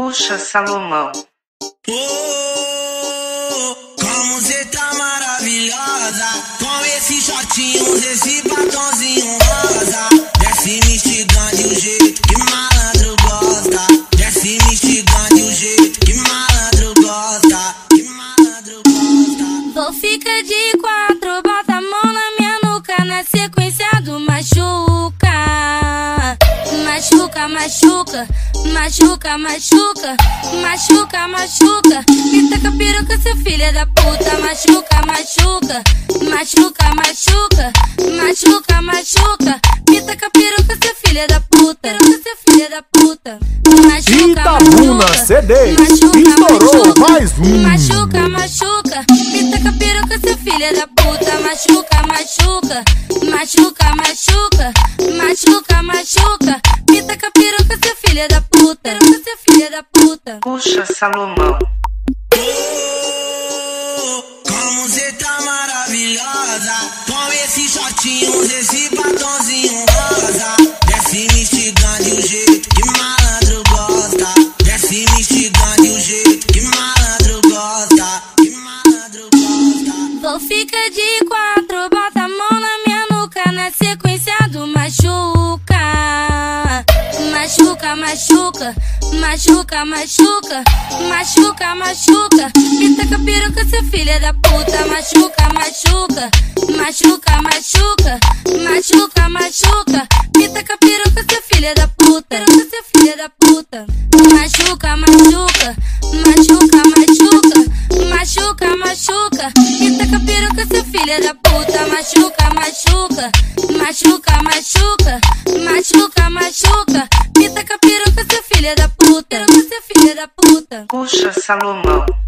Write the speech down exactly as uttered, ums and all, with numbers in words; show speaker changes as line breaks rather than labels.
Puxa, Salomão.
Oh, como cê tá maravilhosa, com esses shortinhos, esse batonzinho rosa. Desce me instigando o jeito que malandro gosta. Desce me instigando o jeito que malandro gosta. Que malandro gosta.
Vou ficar de quatro, bota a mão na minha nuca, na sequência do machuca. Machuca, machuca, machuca, machuca, machuca, machuca. Me taca piroca, seu filho da puta. Machuca, machuca, machuca, machuca, machuca, machuca. Me taca piroca, seu filho da puta. Piroca, seu filho da puta. Machuca,
Itabuna C Ds estourou mais um.
Machuca, machuca, me taca piroca, seu filho da puta. Machuca, machuca, machuca, machuca, machuca, machuca. Me taca piroca, seu filho da puta. Piroca, seu filho da puta.
Puxa, Salomão.
Oh, como cê tá maravilhosa, com esses shortinhos, esse batonzinho rosa. Desce me instigando o jeito que malandro gosta. Desce me instigando o jeito que malandro gosta. Que malandro gosta.
Vou ficar de quatro, bota a mão na minha nuca, na sequência do machuca. Machuca, machuca, machuca, machuca, machuca, machuca. Me taca piroca, seu filho da puta. Machuca, machuca, machuca, machuca, machuca, machuca. Me taca piroca, seu filho da puta. Piroca, seu filho da puta. Machuca, machuca, machuca, machuca, machuca, machuca. Me taca piroca, seu filho da puta. Machuca, machuca, machuca, machuca, machuca, machuca. Me taca piroca, seu filho da puta. Piroca, seu filho da puta.
Puxa, Salomão.